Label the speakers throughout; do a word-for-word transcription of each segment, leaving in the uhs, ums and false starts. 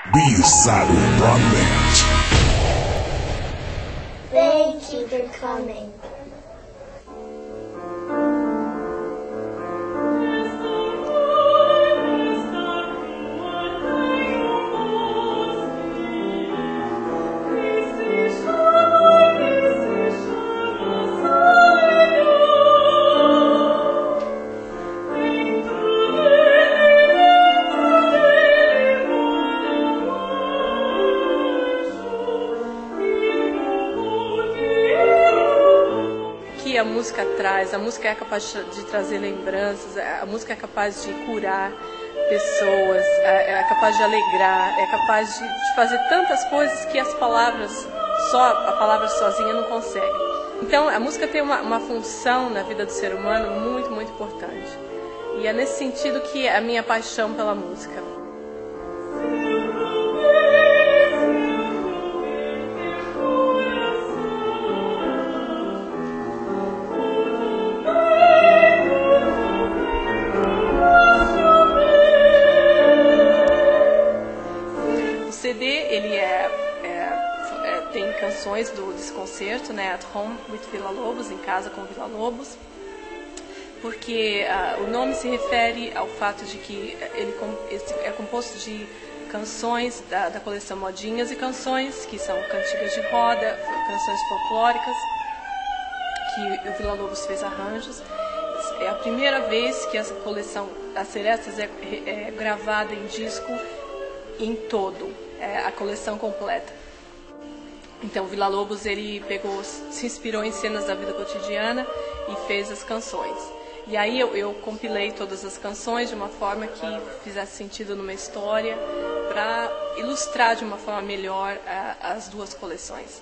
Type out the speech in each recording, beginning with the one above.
Speaker 1: B-Side Broadband.
Speaker 2: Thank you for coming.
Speaker 3: A música traz, a música é capaz de trazer lembranças, a música é capaz de curar pessoas, é capaz de alegrar, é capaz de, de fazer tantas coisas que as palavras, só a palavra sozinha não consegue. Então a música tem uma, uma função na vida do ser humano muito, muito importante. E é nesse sentido que é a minha paixão pela música. O C D ele é, é, é, tem canções do, desse concerto, né, At Home with Villa-Lobos, em casa com Villa-Lobos, porque uh, o nome se refere ao fato de que ele é composto de canções da, da coleção Modinhas e canções que são cantigas de roda, canções folclóricas, que o Villa-Lobos fez arranjos. É a primeira vez que essa coleção das Serestas é, é gravada em disco em todo, é a coleção completa. Então o Villa-Lobos ele pegou, se inspirou em cenas da vida cotidiana e fez as canções. E aí eu, eu compilei todas as canções de uma forma que fizesse sentido numa história, para ilustrar de uma forma melhor a, as duas coleções.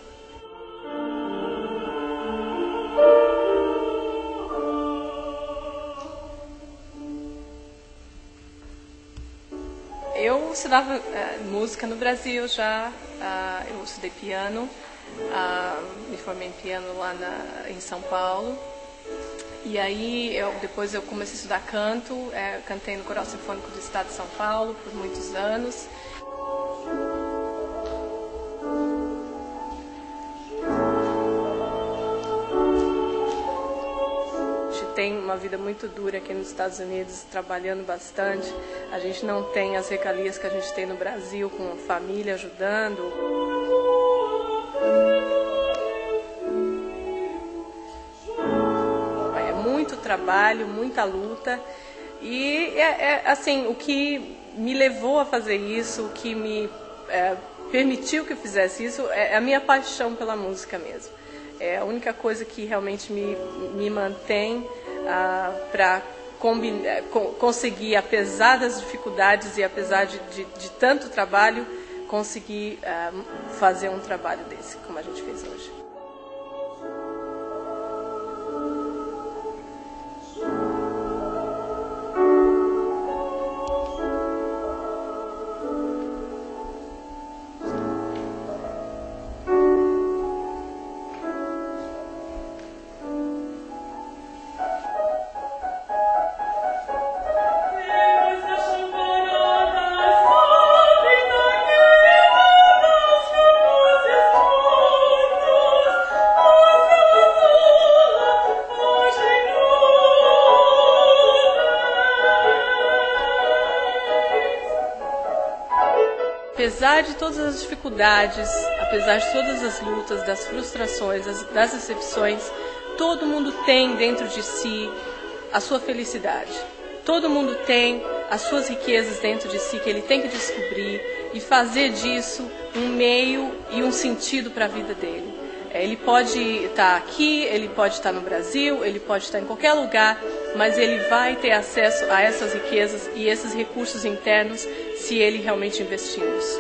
Speaker 3: Eu estudava uh, música no Brasil já, uh, eu estudei piano, uh, me formei em piano lá na, em São Paulo. E aí eu, depois eu comecei a estudar canto, uh, cantei no Coral Sinfônico do Estado de São Paulo por muitos anos. Tem uma vida muito dura aqui nos Estados Unidos, trabalhando bastante. A gente não tem as regalias que a gente tem no Brasil, com a família ajudando. É muito trabalho, muita luta. E é, é, assim, o que me levou a fazer isso, o que me é, permitiu que eu fizesse isso, é a minha paixão pela música mesmo. É a única coisa que realmente me, me mantém ah, para conseguir, apesar das dificuldades e apesar de, de, de tanto trabalho, conseguir ah, fazer um trabalho desse, como a gente fez hoje. Apesar de todas as dificuldades, apesar de todas as lutas, das frustrações, das, das decepções, todo mundo tem dentro de si a sua felicidade. Todo mundo tem as suas riquezas dentro de si que ele tem que descobrir e fazer disso um meio e um sentido para a vida dele. Ele pode estar aqui, ele pode estar no Brasil, ele pode estar em qualquer lugar, mas ele vai ter acesso a essas riquezas e esses recursos internos se ele realmente investir nisso.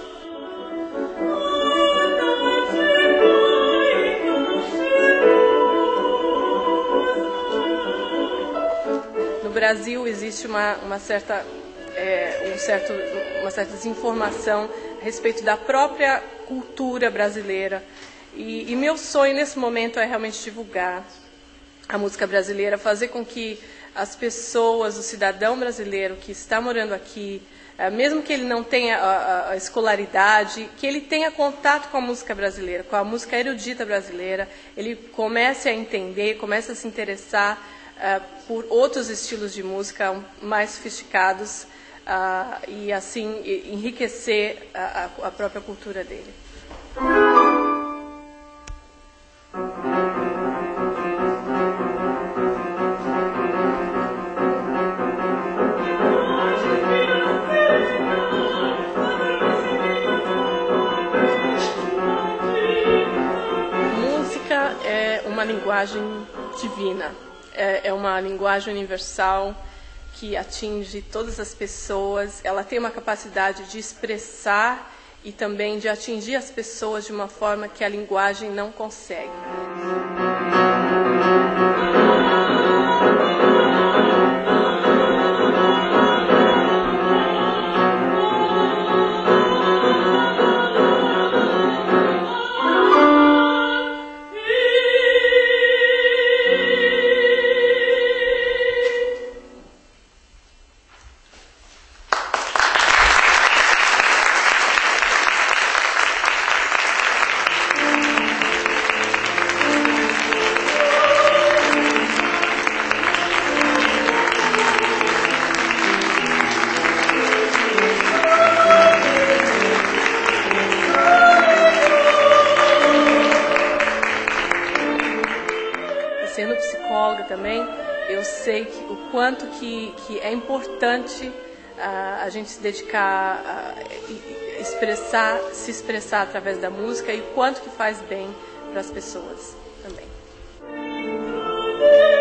Speaker 3: No Brasil existe uma, uma, certa, é, um certo, uma certa desinformação a respeito da própria cultura brasileira. E, e meu sonho nesse momento é realmente divulgar a música brasileira, fazer com que as pessoas, o cidadão brasileiro que está morando aqui, mesmo que ele não tenha a, a escolaridade, que ele tenha contato com a música brasileira, com a música erudita brasileira, ele comece a entender, comece a se interessar uh, por outros estilos de música mais sofisticados uh, e assim enriquecer a, a própria cultura dele. Uma linguagem divina, é uma linguagem universal que atinge todas as pessoas, ela tem uma capacidade de expressar e também de atingir as pessoas de uma forma que a linguagem não consegue. Sendo psicóloga também, eu sei que, o quanto que, que é importante uh, a gente se dedicar a uh, expressar, se expressar através da música e o quanto que faz bem para as pessoas também.